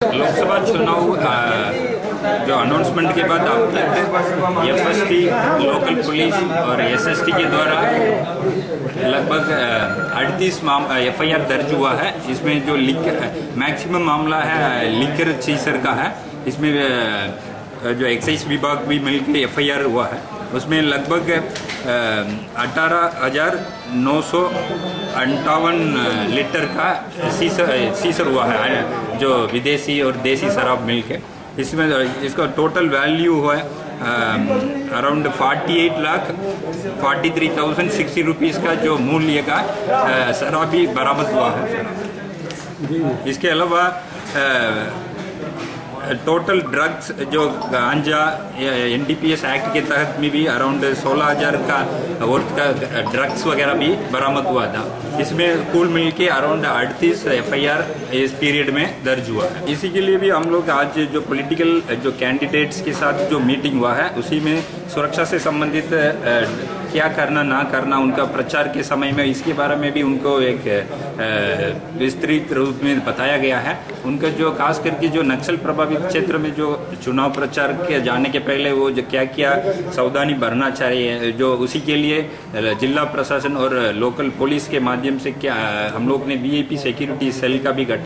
लोकसभा चुनाव जो अनाउंसमेंट के बाद अब तक एफएसटी, लोकल पुलिस और एसएसटी के द्वारा लगभग 38 एफआईआर दर्ज हुआ है। इसमें जो मैक्सिमम मामला है लिकर सीजर का है। इसमें जो एक्साइज विभाग भी मिलकर एफआईआर हुआ है, उसमें लगभग 18,958 लीटर का सीजर हुआ है, जो विदेशी और देसी शराब मिलके। इसमें इसका टोटल वैल्यू है अराउंड 48,43,060 रुपीज़ का जो मूल्य का शराबी बरामद हुआ है। इसके अलावा टोटल ड्रग्स जो गांजा एनडीपीएस एक्ट के तहत में भी अराउंड 16,000 का वर्थ का ड्रग्स वगैरह भी बरामद हुआ था। इसमें कुल मिलके अराउंड 38 एफआईआर इस पीरियड में दर्ज हुआ है। इसी के लिए भी हम लोग आज जो पॉलिटिकल जो कैंडिडेट्स के साथ जो मीटिंग हुआ है, उसी में सुरक्षा से संबंधित क्या करना ना करना उनका प्रचार के समय में, इसके बारे में भी उनको एक विस्तृत रूप में बताया गया है। उनका जो खास करके जो नक्सल प्रभावित क्षेत्र में जो चुनाव प्रचार के जाने के पहले वो जो क्या क्या सावधानी बरतना चाहिए, जो उसी के लिए जिला प्रशासन और लोकल पुलिस के माध्यम से क्या हम लोग ने वीआईपी सिक्योरिटी सेल का भी गठन